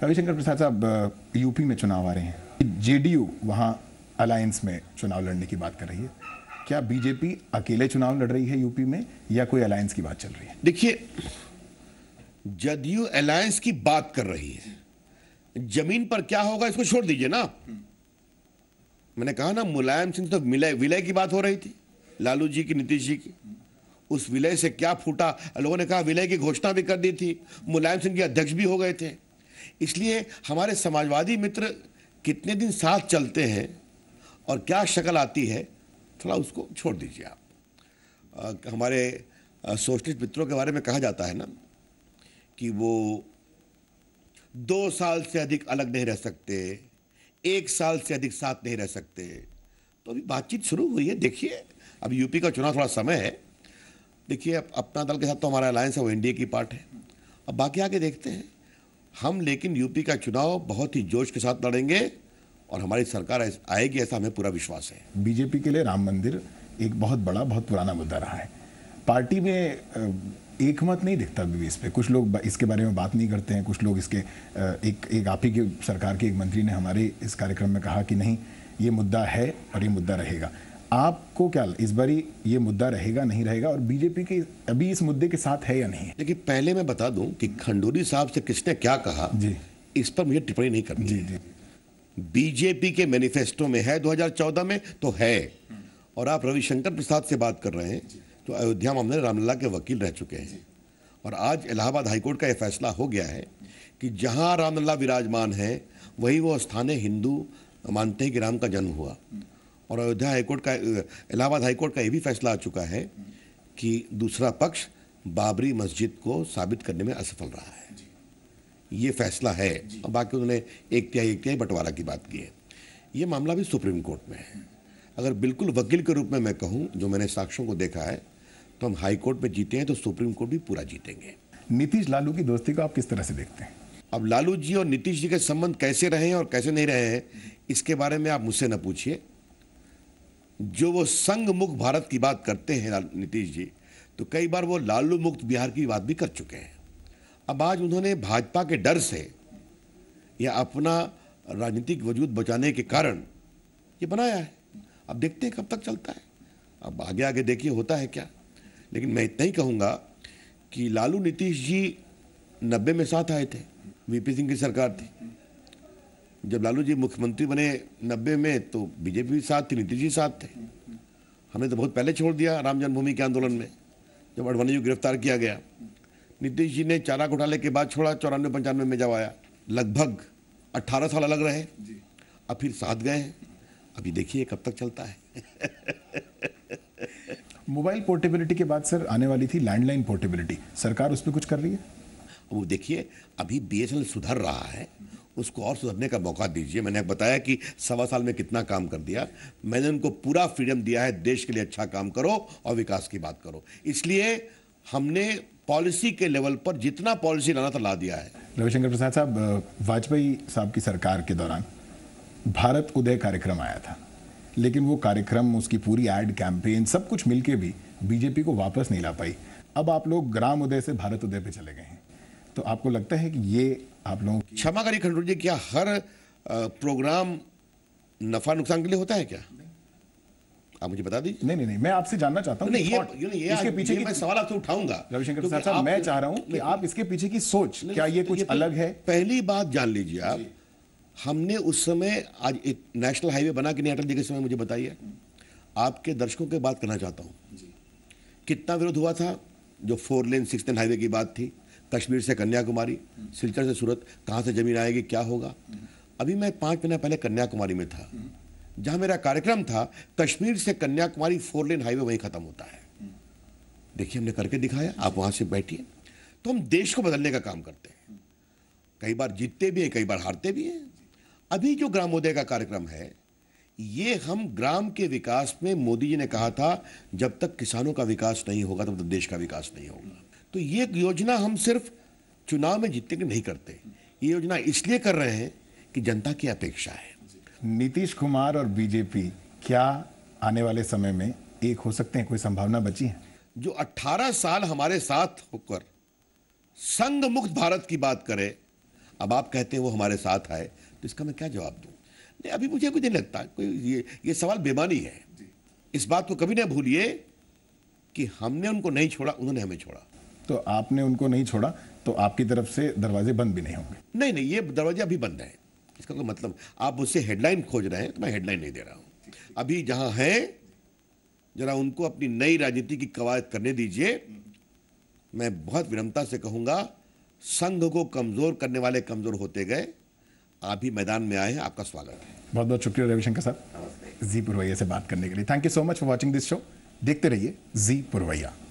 रविशंकर प्रसाद साहब, यूपी में चुनाव आ रहे हैं, जेडीयू वहां अलायंस में चुनाव लड़ने की बात कर रही है। क्या बीजेपी अकेले चुनाव लड़ रही है यूपी में या कोई अलायंस की बात चल रही है? देखिए, जदयू अलायंस की बात कर रही है, जमीन पर क्या होगा इसको छोड़ दीजिए ना। मैंने कहा ना, मुलायम सिंह तो विलय की बात हो रही थी, लालू जी की, नीतीश जी की। उस विलय से क्या फूटा, लोगों ने कहा विलय की घोषणा भी कर दी थी, मुलायम सिंह के अध्यक्ष भी हो गए थे। इसलिए हमारे समाजवादी मित्र कितने दिन साथ चलते हैं और क्या शक्ल आती है, थोड़ा उसको छोड़ दीजिए आप। हमारे सोशलिस्ट मित्रों के बारे में कहा जाता है ना कि वो 2 साल से अधिक अलग नहीं रह सकते, 1 साल से अधिक साथ नहीं रह सकते। तो अभी बातचीत शुरू हुई है, देखिए अब यूपी का चुनाव थोड़ा समय है। देखिए, अपना दल के साथ तो हमारा अलायंस है, वो एनडीए की पार्ट है। अब बाकी आगे देखते हैं हम, लेकिन यूपी का चुनाव बहुत ही जोश के साथ लड़ेंगे और हमारी सरकार आएगी, ऐसा हमें पूरा विश्वास है। बीजेपी के लिए राम मंदिर एक बहुत बड़ा, बहुत पुराना मुद्दा रहा है। पार्टी में एक मत नहीं दिखता अभी इस पे, कुछ लोग इसके बारे में बात नहीं करते हैं, कुछ लोग इसके एक आप ही की सरकार के एक मंत्री ने हमारे इस कार्यक्रम में कहा कि नहीं, ये मुद्दा है और ये मुद्दा रहेगा। आपको क्या इस बारी ये मुद्दा रहेगा, नहीं रहेगा, और बीजेपी के अभी इस मुद्दे के साथ है या नहीं? देखिए, पहले मैं बता दूं कि खंडूरी साहब से किसने क्या कहा जी, इस पर मुझे टिप्पणी नहीं करनी जी, जी। बीजेपी के मैनिफेस्टो में है, 2014 में तो है। और आप रविशंकर प्रसाद से बात कर रहे हैं, तो अयोध्या मामले रामलला के वकील रह चुके हैं। और आज इलाहाबाद हाईकोर्ट का यह फैसला हो गया है कि जहां रामलला विराजमान है वही वो स्थान है, हिंदू मानते हैं कि राम का जन्म हुआ। और अयोध्या हाईकोर्ट का, इलाहाबाद हाईकोर्ट का यह भी फैसला आ चुका है कि दूसरा पक्ष बाबरी मस्जिद को साबित करने में असफल रहा है। ये फैसला है। और बाकी उन्होंने एक तिहाई बंटवारा की बात की है। ये मामला भी सुप्रीम कोर्ट में है। अगर बिल्कुल वकील के रूप में मैं कहूँ, जो मैंने साक्ष्यों को देखा है, तो हम हाई कोर्ट में जीते हैं तो सुप्रीम कोर्ट भी पूरा जीतेंगे। नीतीश लालू की दोस्ती को आप किस तरह से देखते हैं? अब लालू जी और नीतीश जी के संबंध कैसे रहे हैं और कैसे नहीं रहे हैं, इसके बारे में आप मुझसे न पूछिए। जो वो संघ मुक्त भारत की बात करते हैं नीतीश जी, तो कई बार वो लालू मुक्त बिहार की बात भी कर चुके हैं। अब आज उन्होंने भाजपा के डर से या अपना राजनीतिक वजूद बचाने के कारण ये बनाया है। अब देखते हैं कब तक चलता है। अब आगे आगे देखिए होता है क्या। लेकिन मैं इतना ही कहूँगा कि लालू नीतीश जी 90 में साथ आए थे, वीपी सिंह की सरकार थी। जब लालू जी मुख्यमंत्री बने 90 में, तो बीजेपी भी साथ थी, नीतीश जी साथ थे। हमने तो बहुत पहले छोड़ दिया राम जन्मभूमि के आंदोलन में, जब अडवाणी जी को गिरफ्तार किया गया। नीतीश जी ने चारा घोटाले के बाद छोड़ा, 94-95 में जब आया, लगभग 18 साल अलग रहे, अब फिर साथ गए हैं। अभी देखिए कब तक चलता है। मोबाइल पोर्टेबिलिटी के बाद सर आने वाली थी लैंडलाइन पोर्टेबिलिटी, सरकार उस पर कुछ कर रही है? वो देखिए, अभी बीएसएनएल सुधर रहा है, उसको और सुधरने का मौका दीजिए। मैंने बताया कि 1.25 साल में कितना काम कर दिया। मैंने उनको पूरा फ्रीडम दिया है, देश के लिए अच्छा काम करो और विकास की बात करो। इसलिए हमने पॉलिसी के लेवल पर जितना पॉलिसी लाना था ला दिया है। रविशंकर प्रसाद साहब, वाजपेयी साहब की सरकार के दौरान भारत उदय कार्यक्रम आया था, लेकिन वो कार्यक्रम, उसकी पूरी एड कैंपेन, सब कुछ मिलके भी बीजेपी को वापस नहीं ला पाई। अब आप लोग ग्राम उदय से भारत उदय पे चले गए हैं, तो आपको लगता है कि ये आप लोगों की... क्षमा करिए खंडूरी जी, क्या हर प्रोग्राम नफा नुकसान के लिए होता है क्या? आप मुझे बता दीजिए। नहीं, मैं आपसे जानना चाहता हूँ इसके पीछे की सवाल आपसे उठाऊंगा। रविशंकर प्रसाद साहब, मैं चाह रहा हूं कि आप इसके पीछे की सोच, क्या ये कुछ अलग है? पहली बात जान लीजिए आप, हमने उस समय, आज एक नेशनल हाईवे बना कि नहीं अटल जी के समय, मुझे बताइए। आपके दर्शकों की बात करना चाहता हूं, कितना विरोध हुआ था। जो 4 लेन 6 लेन हाईवे की बात थी, कश्मीर से कन्याकुमारी, सिलचर से सूरत, कहां से जमीन आएगी, क्या होगा। अभी मैं 5 महीना पहले कन्याकुमारी में था, जहां मेरा कार्यक्रम था। कश्मीर से कन्याकुमारी 4 लेन हाईवे वहीं खत्म होता है। देखिए, हमने करके दिखाया, आप वहां से बैठिए। तो हम देश को बदलने का काम करते हैं, कई बार जीतते भी हैं, कई बार हारते भी हैं। अभी जो ग्रामोदय का कार्यक्रम है, ये हम ग्राम के विकास में, मोदी जी ने कहा था जब तक किसानों का विकास नहीं होगा तब तक देश का विकास नहीं होगा। तो ये योजना हम सिर्फ चुनाव में जीतने के नहीं करते, ये योजना इसलिए कर रहे हैं कि जनता की अपेक्षा है। नीतीश कुमार और बीजेपी क्या आने वाले समय में एक हो सकते हैं? कोई संभावना बची है? जो 18 साल हमारे साथ होकर संघ मुक्त भारत की बात करे, अब आप कहते हैं वो हमारे साथ आए, तो इसका मैं क्या जवाब दूं? नहीं, अभी मुझे कुछ नहीं लगता कोई ये सवाल बेमानी है। इस बात को कभी ना भूलिए कि हमने उनको नहीं छोड़ा, उन्होंने हमें छोड़ा। तो आपने उनको नहीं छोड़ा तो आपकी तरफ से दरवाजे बंद भी नहीं होंगे? नहीं नहीं, ये दरवाजे अभी बंद है। इसका कोई मतलब, आप मुझसे हेडलाइन खोज रहे हैं तो मैं हेडलाइन नहीं दे रहा हूं। अभी जहां हैं जरा उनको अपनी नई राजनीति की कवायद करने दीजिए। मैं बहुत विनम्रता से कहूंगा, संघ को कमजोर करने वाले कमजोर होते गए। आप भी मैदान में आए हैं, आपका स्वागत है। बहुत बहुत शुक्रिया रविशंकर साहब, जी पुरवैया से बात करने के लिए। Thank you so much for watching this show. देखते रहिए जी पुरवैया।